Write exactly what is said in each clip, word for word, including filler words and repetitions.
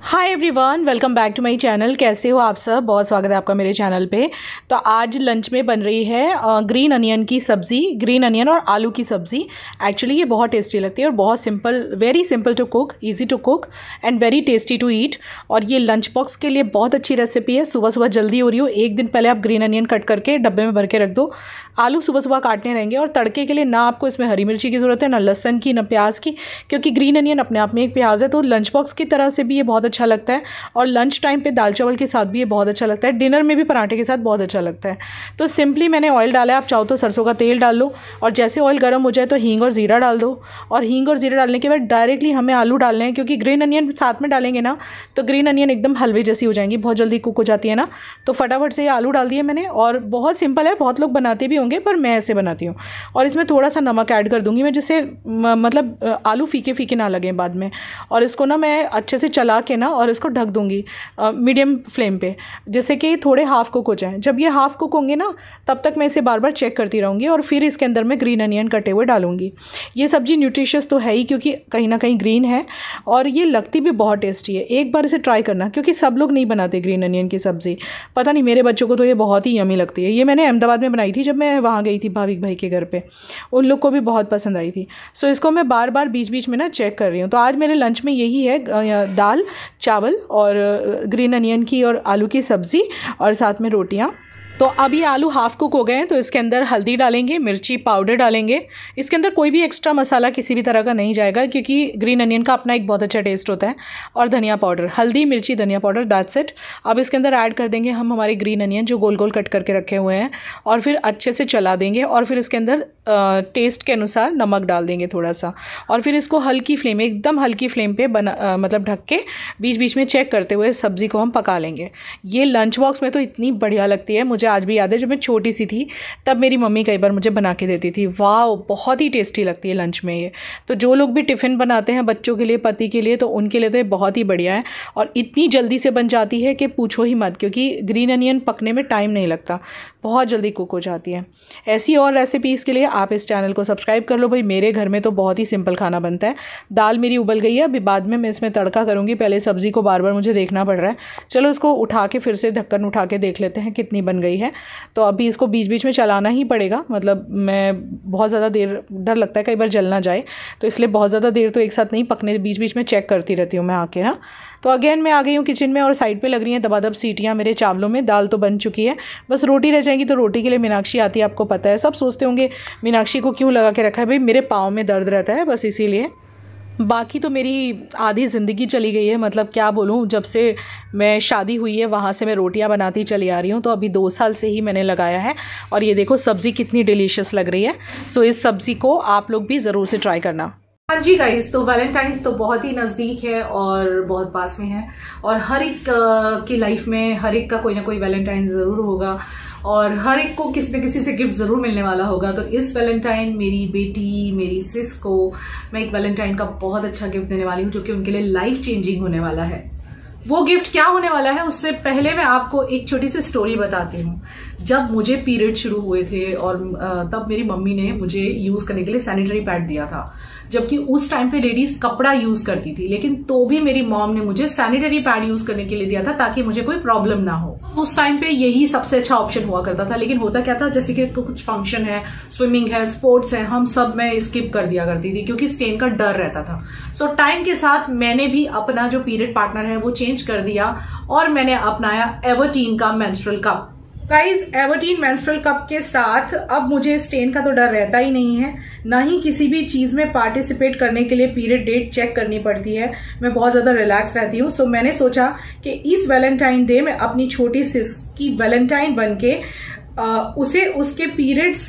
Hi everyone, welcome back to my channel. कैसे हो आप सब? बहुत स्वागत है आपका मेरे चैनल पे। तो आज लंच में बन रही है ग्रीन अनियन की सब्ज़ी, ग्रीन अनियन और आलू की सब्ज़ी। एक्चुअली ये बहुत टेस्टी लगती है और बहुत simple, very simple to cook, easy to cook and very tasty to eat. और ये लंच बॉक्स के लिए बहुत अच्छी रेसिपी है। सुबह सुबह जल्दी हो रही हो, एक दिन पहले आप ग्रीन अनियन कट करके डब्बे में भर के रख दो। आलू सुबह सुबह काटने रहेंगे और तड़के के लिए ना आपको इसमें हरी मिर्ची की ज़रूरत है, ना लहसन की, ना प्याज की, क्योंकि ग्रीन अनियन अपने आप में एक प्याज है। तो लंच बॉक्स की तरह से भी ये बहुत अच्छा लगता है और लंच टाइम पे दाल चावल के साथ भी ये बहुत अच्छा लगता है। डिनर में भी पराठे के साथ बहुत अच्छा लगता है। तो सिंपली मैंने ऑयल डाला है, आप चाहो तो सरसों का तेल डाल लो और जैसे ऑयल गर्म हो जाए तो हींग और ज़ीरा डाल दो। और हींग और ज़ीरा डालने के बाद डायरेक्टली हमें आलू डालने हैं, क्योंकि ग्रीन अनियन साथ में डालेंगे ना तो ग्रीन अनियन एकदम हलवे जैसी हो जाएंगी, बहुत जल्दी कुक हो जाती है ना। तो फटाफट से ये आलू डाल दिए मैंने और बहुत सिंपल है, बहुत लोग बनाते भी होंगे पर मैं ऐसे बनाती हूँ। और इसमें थोड़ा सा नमक ऐड कर दूँगी मैं, जिससे मतलब आलू फीके फीके ना लगें बाद में। और इसको ना मैं अच्छे से चला के ना और इसको ढक दूँगी मीडियम फ्लेम पे, जैसे कि थोड़े हाफ कुक हो जाएं। जब ये हाफ कुक होंगे ना तब तक मैं इसे बार बार चेक करती रहूँगी और फिर इसके अंदर मैं ग्रीन अनियन कटे हुए डालूंगी। ये सब्ज़ी न्यूट्रिशियस तो है ही, क्योंकि कहीं ना कहीं ग्रीन है और ये लगती भी बहुत टेस्टी है। एक बार इसे ट्राई करना, क्योंकि सब लोग नहीं बनाते ग्रीन अनियन की सब्ज़ी। पता नहीं, मेरे बच्चों को तो ये बहुत ही यमी लगती है। ये मैंने अहमदाबाद में बनाई थी जब मैं वहाँ गई थी भाविक भाई के घर पे, उन लोग को भी बहुत पसंद आई थी। सो इसको मैं बार बार बीच बीच में ना चेक कर रही हूँ। तो आज मेरे लंच में यही है, दाल चावल और ग्रीन अनियन की और आलू की सब्ज़ी और साथ में रोटियाँ। तो अब ये आलू हाफ कुक हो गए हैं तो इसके अंदर हल्दी डालेंगे, मिर्ची पाउडर डालेंगे। इसके अंदर कोई भी एक्स्ट्रा मसाला किसी भी तरह का नहीं जाएगा, क्योंकि ग्रीन अनियन का अपना एक बहुत अच्छा टेस्ट होता है। और धनिया पाउडर, हल्दी मिर्ची धनिया पाउडर, दैट्स इट। अब इसके अंदर ऐड कर देंगे हम हमारे ग्रीन अनियन जो गोल गोल कट करके रखे हुए हैं और फिर अच्छे से चला देंगे। और फिर इसके अंदर टेस्ट के अनुसार नमक डाल देंगे थोड़ा सा। और फिर इसको हल्की फ्लेम, एकदम हल्की फ्लेम पे बना आ, मतलब ढक के बीच बीच में चेक करते हुए सब्ज़ी को हम पका लेंगे। ये लंच बॉक्स में तो इतनी बढ़िया लगती है, मुझे आज भी याद है जब मैं छोटी सी थी तब मेरी मम्मी कई बार मुझे बना के देती थी। वाह, बहुत ही टेस्टी लगती है लंच में ये। तो जो लोग भी टिफ़िन बनाते हैं बच्चों के लिए, पति के लिए, तो उनके लिए तो ये बहुत ही बढ़िया है। और इतनी जल्दी से बन जाती है कि पूछो ही मत, क्योंकि ग्रीन अनियन पकने में टाइम नहीं लगता, बहुत जल्दी कुक हो जाती है। ऐसी और रेसिपीज़ के लिए आप इस चैनल को सब्सक्राइब कर लो भाई। मेरे घर में तो बहुत ही सिंपल खाना बनता है। दाल मेरी उबल गई है, अभी बाद में मैं इसमें तड़का करूँगी। पहले सब्ज़ी को बार बार मुझे देखना पड़ रहा है। चलो इसको उठा के फिर से ढक्कन उठा के देख लेते हैं कितनी बन गई है। तो अभी इसको बीच बीच में चलाना ही पड़ेगा, मतलब मैं बहुत ज़्यादा देर, डर लगता है कई बार जल ना जाए, तो इसलिए बहुत ज़्यादा देर तो एक साथ नहीं पकने, बीच बीच में चेक करती रहती हूँ मैं आके ना। तो अगेन मैं आ गई हूँ किचन में और साइड पे लग रही हैं दबादब सीटियाँ मेरे चावलों में। दाल तो बन चुकी है, बस रोटी रह जाएगी। तो रोटी के लिए मीनाक्षी आती है, आपको पता है। सब सोचते होंगे मीनाक्षी को क्यों लगा के रखा है, भाई मेरे पाँव में दर्द रहता है बस इसीलिए। बाकी तो मेरी आधी ज़िंदगी चली गई है, मतलब क्या बोलूँ, जब से मैं शादी हुई है वहाँ से मैं रोटियां बनाती चली आ रही हूँ। तो अभी दो साल से ही मैंने लगाया है और ये देखो सब्ज़ी कितनी डिलीशियस लग रही है। सो इस सब्ज़ी को आप लोग भी ज़रूर से ट्राई करना। हाँ जी गाइस, तो वैलेंटाइंस तो बहुत ही नज़दीक है और बहुत पास में है और हर एक की लाइफ में हर एक का कोई ना कोई वैलेंटाइन ज़रूर होगा और हर एक को किसी न किसी से गिफ्ट ज़रूर मिलने वाला होगा। तो इस वैलेंटाइन मेरी बेटी, मेरी सिस को मैं एक वैलेंटाइन का बहुत अच्छा गिफ्ट देने वाली हूँ, जो कि उनके लिए लाइफ चेंजिंग होने वाला है। वो गिफ्ट क्या होने वाला है उससे पहले मैं आपको एक छोटी सी स्टोरी बताती हूँ। जब मुझे पीरियड शुरू हुए थे और तब मेरी मम्मी ने मुझे यूज़ करने के लिए सैनिटरी पैड दिया था, जबकि उस टाइम पे लेडीज कपड़ा यूज करती थी, लेकिन तो भी मेरी मॉम ने मुझे सैनिटरी पैड यूज करने के लिए दिया था ताकि मुझे कोई प्रॉब्लम ना हो। उस टाइम पे यही सबसे अच्छा ऑप्शन हुआ करता था। लेकिन होता क्या था, जैसे कि कुछ फंक्शन है, स्विमिंग है, स्पोर्ट्स है, हम सब में स्किप कर दिया करती थी क्योंकि स्टेन का डर रहता था। सो टाइम के साथ मैंने भी अपना जो पीरियड पार्टनर है वो चेंज कर दिया और मैंने अपनाया एवर्टीन का menstrual cup. Guys, Evereteen menstrual cup के साथ अब मुझे स्टेन का तो डर रहता ही नहीं है, ना ही किसी भी चीज में पार्टिसिपेट करने के लिए पीरियड डेट चेक करनी पड़ती है। मैं बहुत ज्यादा रिलैक्स रहती हूँ। सो मैंने सोचा कि इस वैलेंटाइन डे में अपनी छोटी सिस की वैलेंटाइन बनके आ, उसे उसके पीरियड्स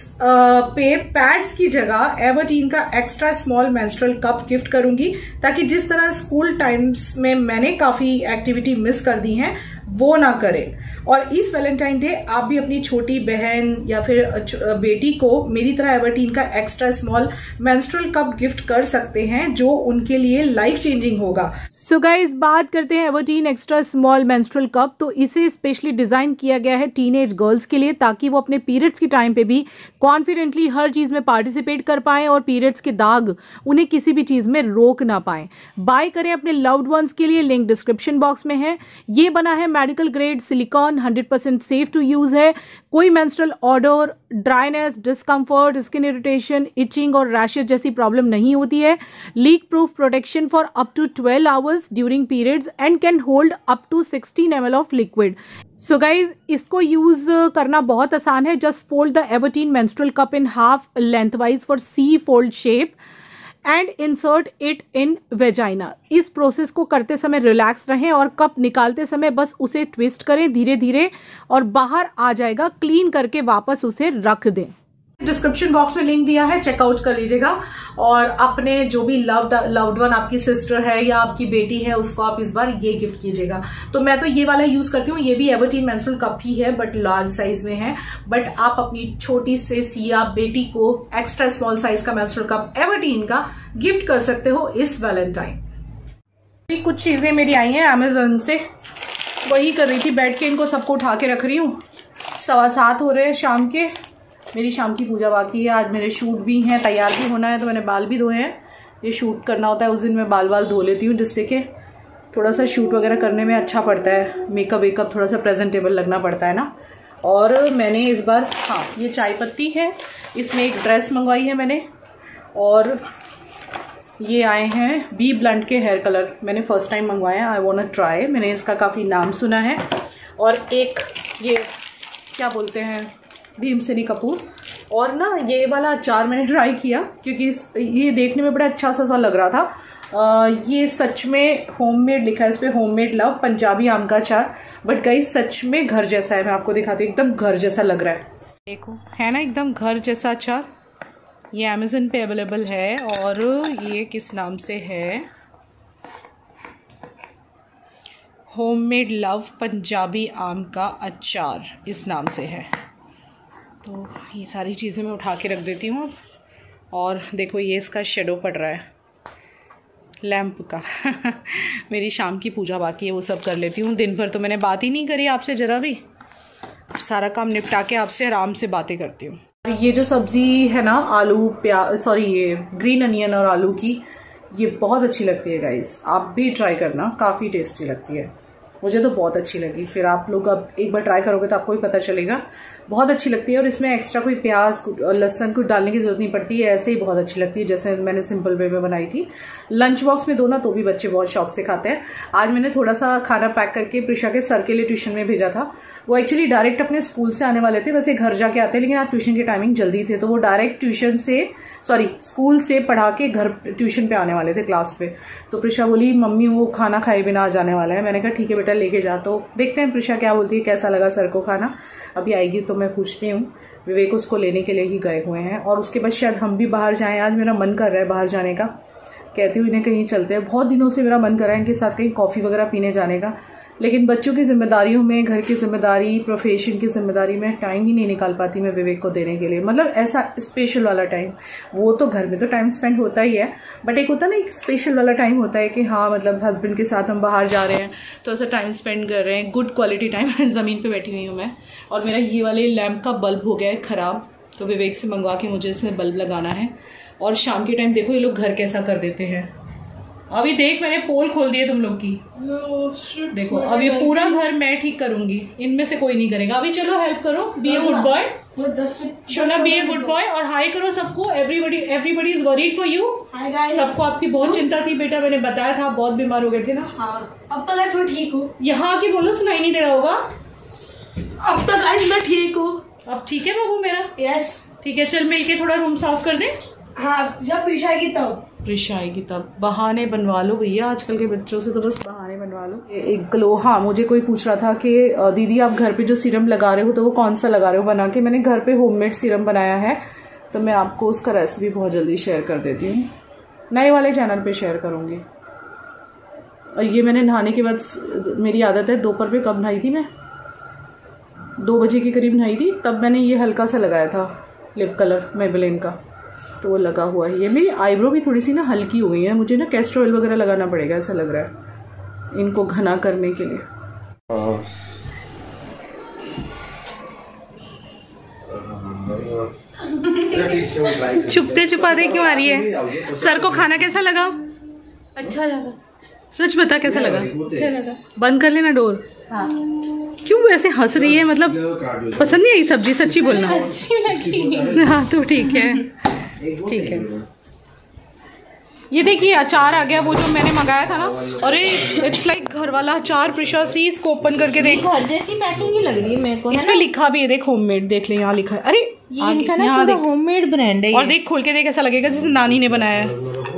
पे पैड्स की जगह एवर्टीन का extra small menstrual cup gift करूंगी, ताकि जिस तरह स्कूल टाइम्स में मैंने काफी एक्टिविटी मिस कर दी हैं, वो ना करें। और इस वैलेंटाइन डे आप भी अपनी छोटी बहन या फिर बेटी को मेरी तरह एवर्टीन का extra small menstrual cup gift कर सकते हैं, जो उनके लिए लाइफ चेंजिंग होगा। सो गाइस, बात करते हैं Evereteen extra small menstrual cup. तो इसे स्पेशली डिजाइन किया गया है टीनेज गर्ल्स के लिए, ताकि वो अपने पीरियड्स के टाइम पे भी कॉन्फिडेंटली हर चीज में पार्टिसिपेट कर पाएं और पीरियड्स के दाग उन्हें किसी भी चीज में रोक ना पाएं। बाय करें अपने लव्ड वंस के लिए, लिंक डिस्क्रिप्शन बॉक्स में है। ये बना है medical grade silicone, hundred percent safe to use है। कोई menstrual odour, dryness, discomfort, skin irritation, itching और रैशेज जैसी प्रॉब्लम नहीं होती है। Leak proof protection for up to twelve hours during periods and can hold up to sixteen M L of liquid. So guys, इसको use करना बहुत आसान है। Just fold the Evereteen menstrual cup in half lengthwise for C fold shape and insert it in vagina. इस process को करते समय relax रहें और कप निकालते समय बस उसे ट्विस्ट करें धीरे धीरे और बाहर आ जाएगा। क्लीन करके वापस उसे रख दें। डिस्क्रिप्शन बॉक्स में लिंक दिया है, चेकआउट कर लीजिएगा। और अपने जो भी लव्ड लव्ड वन आपकी सिस्टर है या आपकी बेटी है, उसको आप इस बार ये गिफ्ट कीजिएगा। तो मैं तो ये वाला यूज करती हूँ, ये भी एवर्टीन मेंस्ट्रुअल कप ही है बट लार्ज साइज में है। बट आप अपनी छोटी से सिया बेटी को एक्स्ट्रा स्मॉल साइज का मेंस्ट्रुअल कप एवर्टीन का गिफ्ट कर सकते हो इस वैलेंटाइन। कुछ चीजें मेरी आई हैं अमेजोन से, वही कर रही थी बैठ के, इनको सबको उठा के रख रही हूँ। सवा सात हो रहे हैं शाम के, मेरी शाम की पूजा बाकी है। आज मेरे शूट भी हैं, तैयार भी होना है, तो मैंने बाल भी धोए हैं। ये शूट करना होता है उस दिन मैं बाल बाल धो लेती हूँ, जिससे कि थोड़ा सा शूट वगैरह करने में अच्छा पड़ता है। मेकअप वेकअप थोड़ा सा प्रेजेंटेबल लगना पड़ता है ना। और मैंने इस बार, हाँ, ये चाय पत्ती है, इसमें एक ड्रेस मंगवाई है मैंने। और ये आए हैं बी ब्लंट के हेयर कलर, मैंने फर्स्ट टाइम मंगवाए हैं। आई वांट टू ट्राई, मैंने इसका काफ़ी नाम सुना है। और एक ये क्या बोलते हैं, भीमसेनी कपूर। और ना ये वाला अचार मैंने ट्राई किया, क्योंकि ये देखने में बड़ा अच्छा सा सा लग रहा था। आ, ये सच में होममेड लिखा है इस पर, होममेड लव पंजाबी आम का अचार। बट गाइस सच में घर जैसा है, मैं आपको दिखाती हूँ, एकदम घर जैसा लग रहा है। देखो है ना, एकदम घर जैसा अचार। ये अमेजन पे अवेलेबल है। और ये किस नाम से है, होममेड लव पंजाबी आम का अचार इस नाम से है। तो ये सारी चीज़ें मैं उठा के रख देती हूँ। और देखो ये इसका शेडो पड़ रहा है लैंप का मेरी शाम की पूजा बाकी है, वो सब कर लेती हूँ। दिन भर तो मैंने बात ही नहीं करी आपसे ज़रा भी, सारा काम निपटा के आपसे आराम से बातें करती हूँ। ये जो सब्ज़ी है ना, आलू प्याज सॉरी ये ग्रीन अनियन और आलू की, ये बहुत अच्छी लगती है गाइस, आप भी ट्राई करना, काफ़ी टेस्टी लगती है। मुझे तो बहुत अच्छी लगी, फिर आप लोग अब एक बार ट्राई करोगे तो आपको भी पता चलेगा, बहुत अच्छी लगती है। और इसमें एक्स्ट्रा कोई प्याज लहसुन कुछ डालने की जरूरत नहीं पड़ती है, ऐसे ही बहुत अच्छी लगती है, जैसे मैंने सिंपल वे में बनाई थी। लंच बॉक्स में दो ना, तो भी बच्चे बहुत शौक से खाते हैं। आज मैंने थोड़ा सा खाना पैक करके प्रिशा के सर के लिए ट्यूशन में भेजा था। वो एक्चुअली डायरेक्ट अपने स्कूल से आने वाले थे, वैसे घर जाके आते हैं, लेकिन आज ट्यूशन की टाइमिंग जल्दी थे, तो वो डायरेक्ट ट्यूशन से सॉरी स्कूल से पढ़ा के घर ट्यूशन पे आने वाले थे क्लास पे। तो प्रिशा बोली मम्मी वो खाना खाए बिना आ जाने वाला है। मैंने कहा ठीक है बेटा लेके जा। तो देखते हैं प्रिशा क्या बोलती है, कैसा लगा सर को खाना। अभी आएगी तो मैं पूछती हूँ। विवेक उसको लेने के लिए ही गए हुए हैं, और उसके बाद शायद हम भी बाहर जाएं। आज मेरा मन कर रहा है बाहर जाने का, कहती हूँ इन्हें कहीं चलते हैं। बहुत दिनों से मेरा मन कर रहा है इनके साथ कहीं कॉफ़ी वगैरह पीने जाने का, लेकिन बच्चों की जिम्मेदारियों में, घर की जिम्मेदारी, प्रोफेशन की जिम्मेदारी में टाइम ही नहीं निकाल पाती मैं विवेक को देने के लिए। मतलब ऐसा स्पेशल वाला टाइम, वो तो घर में तो टाइम स्पेंड होता ही है, बट एक होता है ना एक स्पेशल वाला टाइम होता है कि हाँ मतलब हस्बैंड के साथ हम बाहर जा रहे हैं तो ऐसा टाइम स्पेंड कर रहे हैं, गुड क्वालिटी टाइम। ज़मीन पे बैठी हुई हूँ मैं, और मेरा ये वाले लैम्प का बल्ब हो गया है ख़राब, तो विवेक से मंगवा के मुझे इसमें बल्ब लगाना है। और शाम के टाइम देखो ये लोग घर कैसा कर देते हैं। अभी देख मैंने पोल खोल दिए तुम लोग की, देखो अब ये पूरा घर मैं ठीक करूंगी, इनमें से कोई नहीं करेगा। अभी चलो हेल्प करो, बी ए गुड बॉय, शोना बी ए गुड बॉय, और हाई करो सबको। Everybody everybody is worried for you. सबको आपकी बहुत चिंता थी बेटा, मैंने बताया था, बहुत बीमार हो गए थे ना। हाँ, अब तो गाइस मैं ठीक हूँ। यहाँ की बोलो, सुनाई नहीं दे रहा होगा। अब तो गाइस मैं ठीक हूँ। अब ठीक है बाबू मेरा? यस ठीक है, चल मिलके थोड़ा रूम साफ कर दे। हाँ, जब प्रिशा आएगी तब। प्रिशा आएगी तब। बहाने बनवा लो भैया, आजकल के बच्चों से तो बस बहाने बनवा लो। एक ग्लो, हाँ मुझे कोई पूछ रहा था कि दीदी आप घर पे जो सीरम लगा रहे हो तो वो कौन सा लगा रहे हो बना के। मैंने घर पे होममेड सीरम बनाया है, तो मैं आपको उसका रेसिपी बहुत जल्दी शेयर कर देती हूँ, नए वाले चैनल पे शेयर करूँगी। और ये मैंने नहाने के बाद, मेरी आदत है दोपहर पे, कब नहाई थी मैं, दो बजे के करीब नहाई थी, तब मैंने ये हल्का सा लगाया था लिप कलर मेबेलिन का, तो वो लगा हुआ है। ये मेरी आईब्रो भी थोड़ी सी ना हल्की हो गई है, मुझे ना कैस्टर ऑयल वगैरह लगाना पड़ेगा ऐसा लग रहा है इनको घना करने के लिए। छुपते छुपाते क्यों आ रही है? सर को खाना कैसा लगा? अच्छा लगा। सच बता कैसा लगा? अच्छा लगा। बंद कर लेना डोर। हाँ। क्यों ऐसे हंस रही है? मतलब पसंद नहीं आई सब्जी? सच्ची बोलना। अच्छी लगी। हाँ तो ठीक है, ठीक है। ये देखिए अचार आ गया, वो जो मैंने मंगाया था ना। अरे इट्स लाइक घर वाला अचार। प्रिशा सी इसको ओपन करके देख, घर जैसी पैकिंग ही लग रही है मेरे को। इसमें लिखा भी है, देख होममेड, देख ले यहाँ लिखा है। अरे ये इनका ना पूरा होममेड ब्रांड है। और देख खोल के देख, ऐसा लगेगा जैसे नानी ने बनाया है।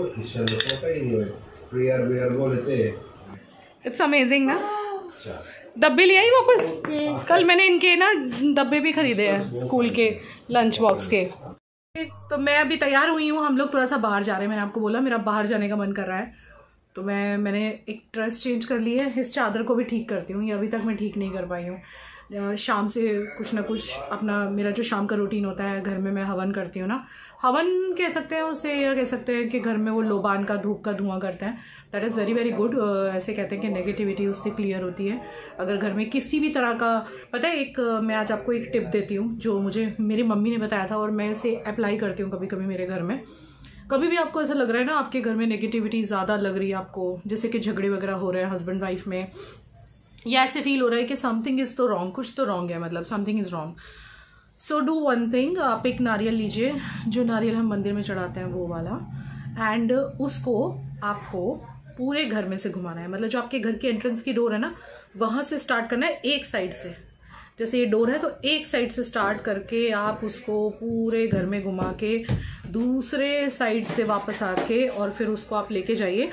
इट्स अमेजिंग ना। डब्बे ले आई वापस। कल मैंने इनके ना डब्बे भी खरीदे हैं स्कूल के लंच बॉक्स के। तो मैं अभी तैयार हुई हूँ, हम लोग थोड़ा सा बाहर जा रहे हैं। मैंने आपको बोला मेरा बाहर जाने का मन कर रहा है, तो मैं मैंने एक ड्रेस चेंज कर ली है। इस चादर को भी ठीक करती हूँ, ये अभी तक मैं ठीक नहीं कर पाई हूँ। शाम से कुछ ना कुछ अपना, मेरा जो शाम का रूटीन होता है, घर में मैं हवन करती हूँ ना, हवन कह सकते हैं उसे, या कह सकते हैं कि घर में वो लोबान का धूप का धुआं करते हैं। That is very very good. ऐसे कहते हैं कि नेगेटिविटी उससे क्लियर होती है। अगर घर में किसी भी तरह का, पता है, एक मैं आज आपको एक टिप देती हूँ जो मुझे मेरी मम्मी ने बताया था और मैं इसे अप्लाई करती हूँ कभी कभी मेरे घर में। कभी भी आपको ऐसा लग रहा है ना आपके घर में नेगेटिविटी ज़्यादा लग रही है आपको, जैसे कि झगड़े वगैरह हो रहे हैं हस्बैंड वाइफ में, या ऐसे फील हो रहा है कि समथिंग इज़ तो रॉन्ग, कुछ तो रॉन्ग है, मतलब something is wrong. So do one thing, आप एक नारियल लीजिए, जो नारियल हम मंदिर में चढ़ाते हैं वो वाला, एंड उसको आपको पूरे घर में से घुमाना है। मतलब जो आपके घर की एंट्रेंस की डोर है ना, वहाँ से स्टार्ट करना है, एक साइड से। जैसे ये डोर है तो एक साइड से स्टार्ट करके आप उसको पूरे घर में घुमा के दूसरे साइड से वापस आके और फिर उसको आप लेके जाइए।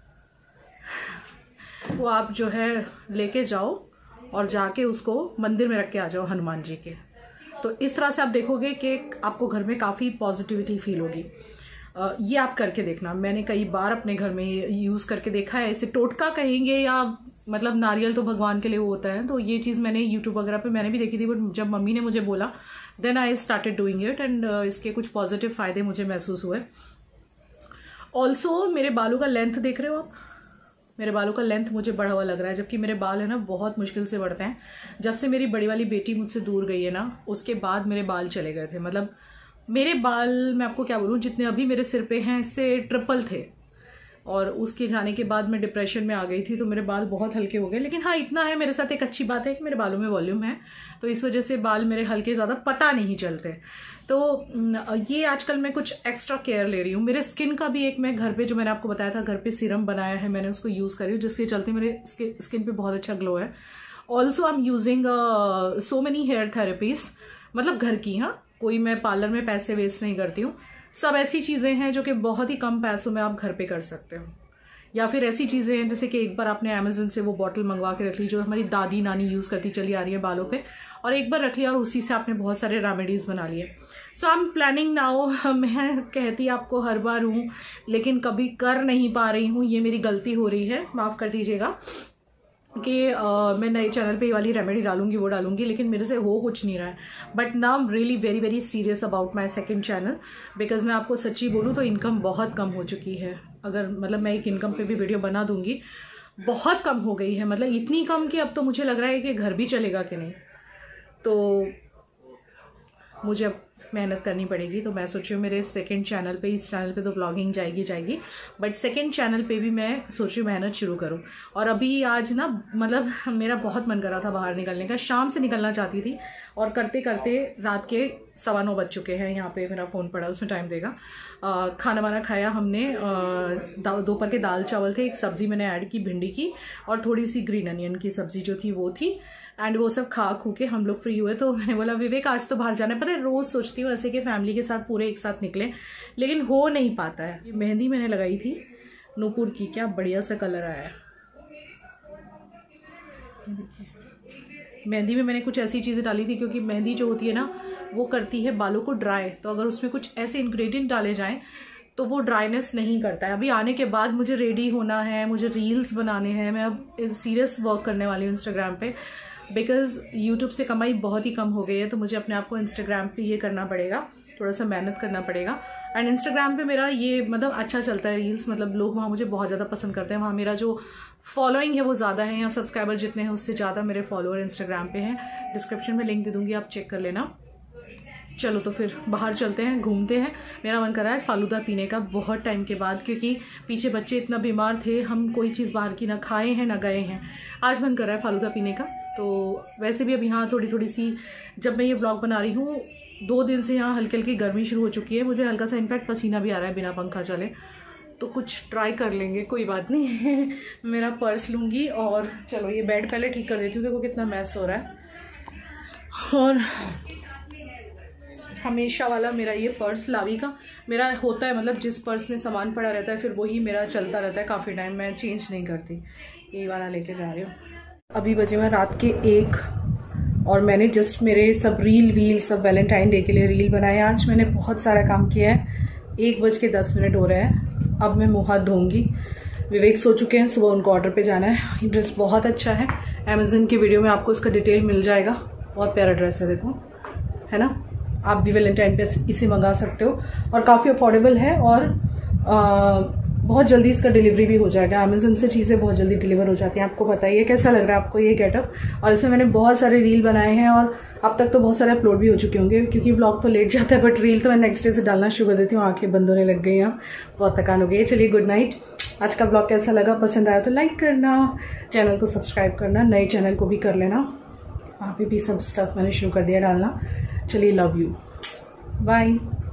वो आप जो है लेके जाओ और जाके उसको मंदिर में रख के आ जाओ हनुमान जी के। तो इस तरह से आप देखोगे कि आपको घर में काफ़ी पॉजिटिविटी फील होगी। ये आप करके देखना। मैंने कई बार अपने घर में यूज़ करके देखा है। इसे टोटका कहेंगे या मतलब नारियल तो भगवान के लिए वो होता है, तो ये चीज़ मैंने यूट्यूब वगैरह पे मैंने भी देखी थी, बट जब मम्मी ने मुझे बोला then I started doing it, and इसके कुछ पॉजिटिव फ़ायदे मुझे महसूस हुए। ऑल्सो मेरे बालों का लेंथ देख रहे हो आप, मेरे बालों का लेंथ मुझे बढ़ा हुआ लग रहा है, जबकि मेरे बाल है ना बहुत मुश्किल से बढ़ते हैं। जब से मेरी बड़ी वाली बेटी मुझसे दूर गई है ना, उसके बाद मेरे बाल चले गए थे। मतलब मेरे बाल, मैं आपको क्या बोलूँ, जितने अभी मेरे सिर पे हैं इससे ट्रिपल थे, और उसके जाने के बाद मैं डिप्रेशन में आ गई थी, तो मेरे बाल बहुत हल्के हो गए। लेकिन हाँ इतना है मेरे साथ, एक अच्छी बात है कि मेरे बालों में वॉल्यूम है, तो इस वजह से बाल मेरे हल्के ज़्यादा पता नहीं चलते। तो ये आजकल मैं कुछ एक्स्ट्रा केयर ले रही हूँ। मेरे स्किन का भी एक, मैं घर पे जो मैंने आपको बताया था घर पे सीरम बनाया है, मैंने उसको यूज़ करी, जिसके चलते मेरे स्किन पे बहुत अच्छा ग्लो है। Also I am using so many hair therapies, मतलब घर की, हाँ कोई मैं पार्लर में पैसे वेस्ट नहीं करती हूँ। सब ऐसी चीज़ें हैं जो कि बहुत ही कम पैसों में आप घर पे कर सकते हो, या फिर ऐसी चीज़ें हैं जैसे कि एक बार आपने अमेजन से वो बॉटल मंगवा के रख ली जो हमारी दादी नानी यूज़ करती चली आ रही है बालों पे, और एक बार रख लिया और उसी से आपने बहुत सारे रेमेडीज़ बना लिए। So I am planning now, मैं कहती आपको हर बार हूँ लेकिन कभी कर नहीं पा रही हूँ, ये मेरी गलती हो रही है, माफ़ कर दीजिएगा, कि uh, मैं नए चैनल पे ये वाली रेमेडी डालूंगी वो डालूंगी, लेकिन मेरे से हो कुछ नहीं रहा है। But now I am really very very serious about my second channel, because मैं आपको सच्ची बोलूँ तो इनकम बहुत कम हो चुकी है। अगर मतलब मैं एक इनकम पे भी वीडियो बना दूंगी, बहुत कम हो गई है, मतलब इतनी कम कि अब तो मुझे लग रहा है कि घर भी चलेगा कि नहीं, तो मुझे अब मेहनत करनी पड़ेगी। तो मैं सोच रही हूँ मेरे सेकंड चैनल पे, इस चैनल पे तो व्लॉगिंग जाएगी जाएगी, बट सेकंड चैनल पे भी मैं सोच रही हूँ मेहनत शुरू करूँ। और अभी आज ना मतलब मेरा बहुत मन कर रहा था बाहर निकलने का, शाम से निकलना चाहती थी, और करते करते रात के सवा नौ बज चुके हैं। यहाँ पे मेरा फ़ोन पड़ा, उसमें टाइम देगा। आ, खाना वाना खाया हमने, दोपहर के दाल चावल थे, एक सब्ज़ी मैंने ऐड की भिंडी की, और थोड़ी सी ग्रीन अनियन की सब्ज़ी जो थी वो थी, एंड वो सब खा खू के हम लोग फ्री हुए। तो मैंने बोला विवेक आज तो बाहर जाना है। पता है रोज़ सोचती हूँ ऐसे कि फैमिली के साथ पूरे एक साथ निकलें, लेकिन हो नहीं पाता है। ये मेहंदी मैंने लगाई थी नूपुर की, क्या बढ़िया सा कलर आया है। मेहंदी में मैंने कुछ ऐसी चीज़ें डाली थी, क्योंकि मेहंदी जो होती है ना वो करती है बालों को ड्राई, तो अगर उसमें कुछ ऐसे इंग्रेडिएंट डाले जाएं तो वो ड्राइनेस नहीं करता है। अभी आने के बाद मुझे रेडी होना है, मुझे रील्स बनाने हैं, मैं अब सीरियस वर्क करने वाली हूँ इंस्टाग्राम पे, बिकॉज़ यूट्यूब से कमाई बहुत ही कम हो गई है, तो मुझे अपने आप को इंस्टाग्राम पे ये करना पड़ेगा, थोड़ा सा मेहनत करना पड़ेगा। एंड इंस्टाग्राम पे मेरा ये मतलब अच्छा चलता है रील्स, मतलब लोग वहाँ मुझे बहुत ज़्यादा पसंद करते हैं, वहाँ मेरा जो फॉलोइंग है वो ज़्यादा है, या सब्सक्राइबर जितने हैं उससे ज़्यादा मेरे फॉलोअर इंस्टाग्राम पे हैं। डिस्क्रिप्शन में लिंक दे दूँगी, आप चेक कर लेना। चलो तो फिर बाहर चलते हैं, घूमते हैं। मेरा मन कर रहा है फालूदा पीने का बहुत टाइम के बाद, क्योंकि पीछे बच्चे इतना बीमार थे, हम कोई चीज़ बाहर की ना खाए हैं ना गए हैं। आज मन कर रहा है फालूदा पीने का। तो वैसे भी अब यहाँ थोड़ी थोड़ी सी, जब मैं ये व्लॉग बना रही हूँ, दो दिन से यहाँ हल्की हल्की गर्मी शुरू हो चुकी है, मुझे हल्का सा इनफैक्ट पसीना भी आ रहा है बिना पंखा चले। तो कुछ ट्राई कर लेंगे, कोई बात नहीं। मेरा पर्स लूँगी और चलो ये बेड पहले ठीक कर देती हूँ, देखो कितना मैस हो रहा है। और हमेशा वाला मेरा ये पर्स लावी का मेरा होता है, मतलब जिस पर्स में सामान पड़ा रहता है फिर वही मेरा चलता रहता है काफ़ी टाइम, मैं चेंज नहीं करती। ये वाला लेके जा रही हूँ। अभी बजे मैं रात के एक, और मैंने जस्ट मेरे सब रील वील सब वैलेंटाइन डे के लिए रील बनाए। आज मैंने बहुत सारा काम किया है। एक बज के दस मिनट हो रहे हैं, अब मैं मुँह हाथ धोऊंगी। विवेक सो चुके हैं, सुबह उनको ऑर्डर पे जाना है। ये ड्रेस बहुत अच्छा है, अमेजन की वीडियो में आपको इसका डिटेल मिल जाएगा। बहुत प्यारा ड्रेस है, देखो, है ना। आप भी वैलेंटाइन पे इसे मंगा सकते हो और काफ़ी अफोर्डेबल है, और आ, बहुत जल्दी इसका डिलीवरी भी हो जाएगा। अमेजन से चीज़ें बहुत जल्दी डिलीवर हो जाती हैं। आपको बताइए कैसा लग रहा है आपको ये गेटअप। और इसमें मैंने बहुत सारे रील बनाए हैं, और अब तक तो बहुत सारे अपलोड भी हो चुके होंगे, क्योंकि व्लॉग तो लेट जाता है, बट रील तो मैं नेक्स्ट डे से डालना शुरू कर देती हूँ। आंखें बंद होने लग गई हैं, बहुत थकान हो गई है। चलिए गुड नाइट। आज का व्लॉग कैसा लगा, पसंद आया तो लाइक करना, चैनल को सब्सक्राइब करना, नए चैनल को भी कर लेना, वहाँ पे भी सब स्टफ मैंने शुरू कर दिया डालना। चलिए, लव यू, बाय।